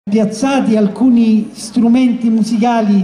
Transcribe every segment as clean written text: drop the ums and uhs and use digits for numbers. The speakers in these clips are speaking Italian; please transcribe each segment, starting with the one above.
piazzati alcuni strumenti musicali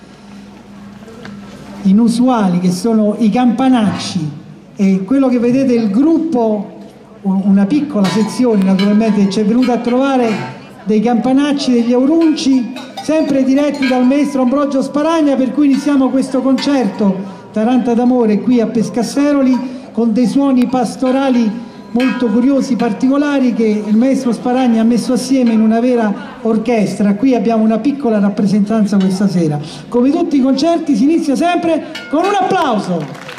inusuali che sono i campanacci, e quello che vedete è il gruppo, una piccola sezione naturalmente ci è venuta a trovare, dei campanacci degli Aurunci, sempre diretti dal maestro Ambrogio Sparagna, per cui iniziamo questo concerto Taranta d'amore qui a Pescasseroli con dei suoni pastorali molto curiosi, particolari, che il maestro Sparagna ha messo assieme in una vera orchestra. Qui abbiamo una piccola rappresentanza questa sera. Come tutti i concerti si inizia sempre con un applauso.